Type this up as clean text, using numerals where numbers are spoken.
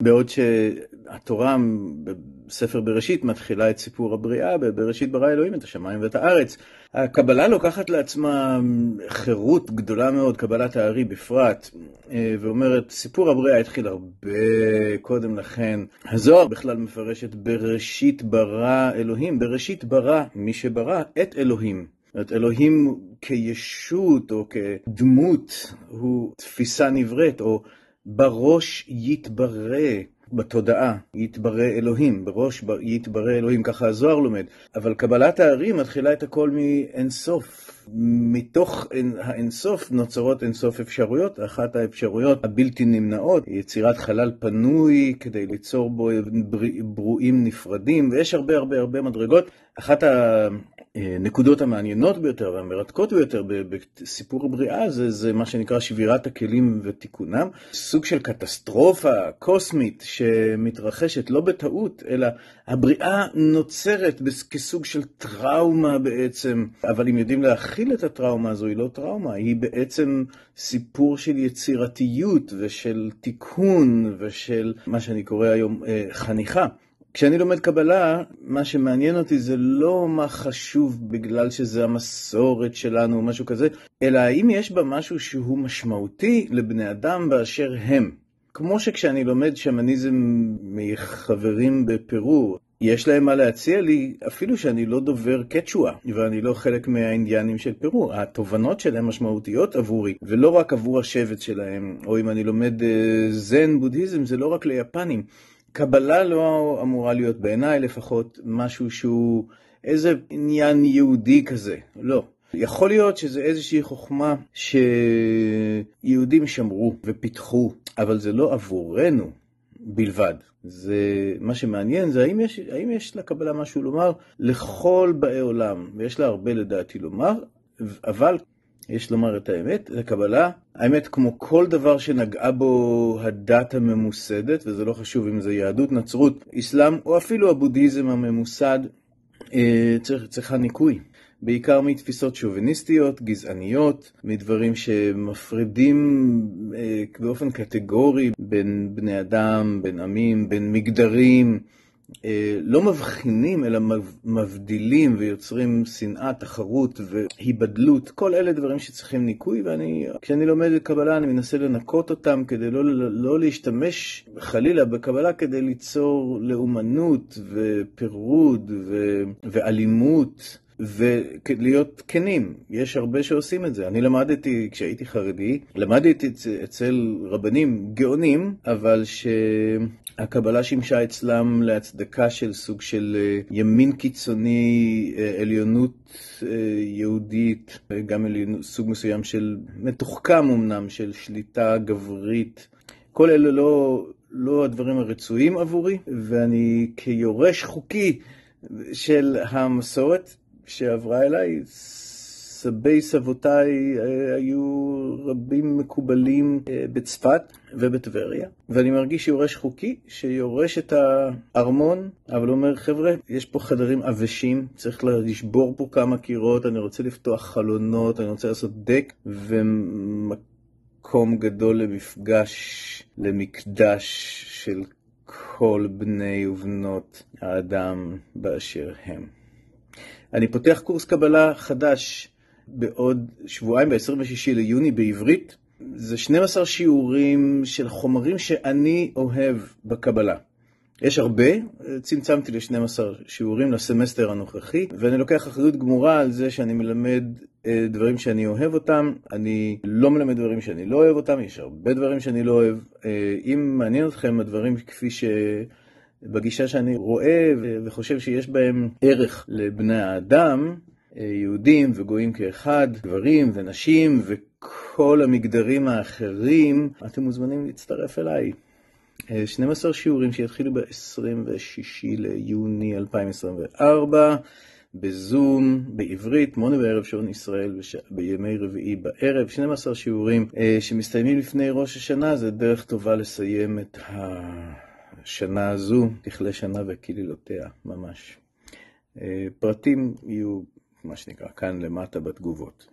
בעוד שהתורה בספר בראשית מתחילה את סיפור הבריאה, בראשית ברא אלוהים את השמיים ואת הארץ. הקבלה לוקחת לעצמה חירות גדולה מאוד, קבלת הארי בפרט, ואומרת, סיפור הבריאה התחיל הרבה קודם לכן. הזוהר בכלל מפרשת בראשית ברא אלוהים, בראשית ברא מי שברא את אלוהים. את אלוהים כישות או כדמות הוא תפיסה נבראת, או בראש יתברא, בתודעה יתברא אלוהים, בראש יתברא אלוהים, ככה הזוהר לומד. אבל קבלת הארי מתחילה את הכל מאינסוף. מתוך האינסוף נוצרות אינסוף אפשרויות. אחת האפשרויות הבלתי נמנעות, יצירת חלל פנוי כדי ליצור בו ברואים נפרדים, ויש הרבה מדרגות. אחת הנקודות המעניינות ביותר והמרתקות ביותר בסיפור הבריאה זה מה שנקרא שבירת הכלים ותיקונם, סוג של קטסטרופה קוסמית שמתרחשת לא בטעות, אלא הבריאה נוצרת כסוג של טראומה בעצם, אבל אם יודעים להכיל את הטראומה הזו, היא לא טראומה, היא בעצם סיפור של יצירתיות ושל תיקון ושל מה שאני קורא היום חניכה. כשאני לומד קבלה, מה שמעניין אותי זה לא מה חשוב בגלל שזה המסורת שלנו או משהו כזה, אלא האם יש בה משהו שהוא משמעותי לבני אדם באשר הם. כמו שכשאני לומד שמניזם מחברים בפרו, יש להם מה להציע לי, אפילו שאני לא דובר קצ'ואה, ואני לא חלק מהאינדיאנים של פרו. התובנות שלהם משמעותיות עבורי, ולא רק עבור השבט שלהם. או אם אני לומד זן בודהיזם, זה לא רק ליפנים. קבלה לא אמורה להיות בעיניי לפחות משהו שהוא איזה עניין יהודי כזה, לא. יכול להיות שזה איזושהי חוכמה שיהודים שמרו ופיתחו, אבל זה לא עבורנו בלבד. זה מה שמעניין, זה האם יש לקבלה משהו לומר לכל באי עולם, ויש לה הרבה לדעתי לומר, אבל יש לומר את האמת, לקבלה, האמת כמו כל דבר שנגעה בו הדת הממוסדת, וזה לא חשוב אם זה יהדות, נצרות, אסלאם, או אפילו הבודהיזם הממוסד, צריכה ניקוי. בעיקר מתפיסות שוביניסטיות, גזעניות, מדברים שמפרידים באופן קטגורי בין בני אדם, בין עמים, בין מגדרים, לא מבחינים אלא מבדילים ויוצרים שנאה, תחרות והיבדלות. כל אלה דברים שצריכים ניקוי, כשאני לומד את קבלה אני מנסה לנקות אותם כדי לא להשתמש חלילה בקבלה כדי ליצור לאומנות ופירוד ואלימות ולהיות כנים. יש הרבה שעושים את זה. אני למדתי, כשהייתי חרדי, למדתי אצל רבנים גאונים, אבל שהקבלה שימשה אצלם להצדקה של סוג של ימין קיצוני, עליונות יהודית, גם סוג מסוים של מתוחכם אמנם, של שליטה גברית. כל אלה לא הדברים הרצויים עבורי, ואני כיורש חוקי של המסורת שעברה אליי, סבי סבותיי היו רבים מקובלים בצפת ובטבריה, ואני מרגיש יורש חוקי שיורש את הארמון, אבל אומר, חבר'ה, יש פה חדרים עבשים, צריך לשבור פה כמה קירות, אני רוצה לפתוח חלונות, אני רוצה לעשות דק ומקום גדול למפגש, למקדש של כל בני ובנות האדם באשר הם. אני פותח קורס קבלה חדש בעוד שבועיים, ב-26 ליוני בעברית. זה 12 שיעורים של חומרים שאני אוהב בקבלה. יש הרבה, צמצמתי ל-12 שיעורים לסמסטר הנוכחי, ואני לוקח אחריות גמורה על זה שאני מלמד דברים שאני אוהב אותם. אני לא מלמד דברים שאני לא אוהב אותם, יש הרבה דברים שאני לא אוהב. אם מעניין אתכם הדברים כפי בגישה שאני רואה וחושב שיש בהם ערך לבני האדם, יהודים וגויים כאחד, גברים ונשים וכל המגדרים האחרים, אתם מוזמנים להצטרף אליי. 12 שיעורים שיתחילו ב-26 ליוני 2024, בזום, בעברית, 8 בערב שעון ישראל, בימי רביעי בערב, 12 שיעורים שמסתיימים לפני ראש השנה. זה דרך טובה לסיים את השנה הזו, תכלה שנה וקלילותיה, ממש. פרטים יהיו, מה שנקרא, כאן למטה בתגובות.